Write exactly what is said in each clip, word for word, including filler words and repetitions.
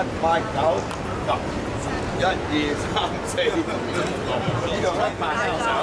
八九十，一二三四五六七八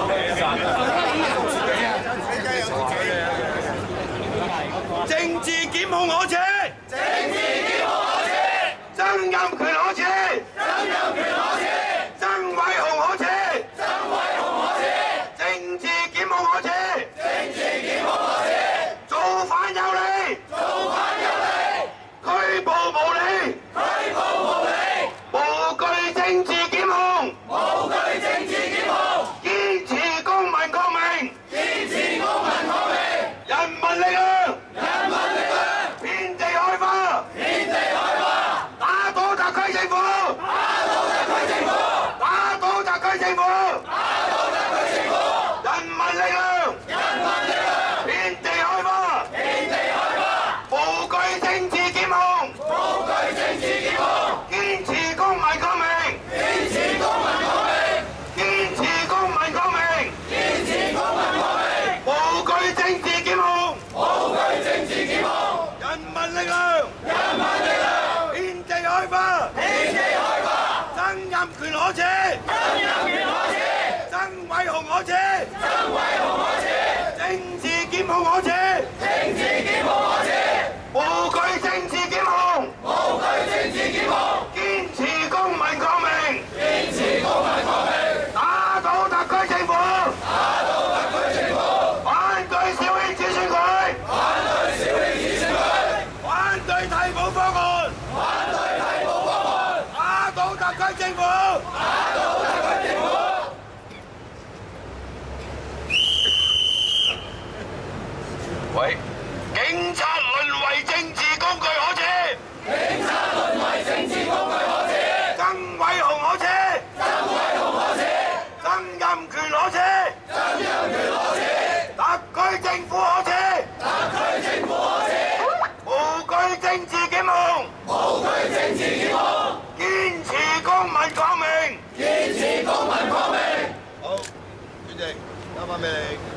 九十。政治檢控可恥，政治檢控可恥，曾蔭權可恥，曾蔭權可恥，曾偉雄可恥，曾偉雄可恥，政治檢控可恥，政治檢控可恥，造反有理，造反有理，拘捕無理，拘捕無理，無懼政治檢控，無懼政治檢控，堅持公民抗命，堅持公民抗命，人民力量。權可恥，曾蔭權可恥，曾偉雄可恥，曾偉雄可恥，政治檢控可恥，政治檢控可恥，無懼政治檢控，無懼政治檢控，堅持公民抗命，堅持公民抗命，打倒特區政府，打倒特區政府，反對小圈子選舉，反對小圈子選舉，反對替補方案，反對替補方案，打倒特區政府。喂，警察淪為政治工具可恥，警察淪為政治工具可恥，曾偉雄可恥，曾偉雄可恥，曾蔭權可恥，曾蔭權可恥，特區政府可恥，特區政府可恥，無懼政治檢控，無懼政治檢控，堅持公民抗命，堅持公民抗命。好，主席，交返俾你。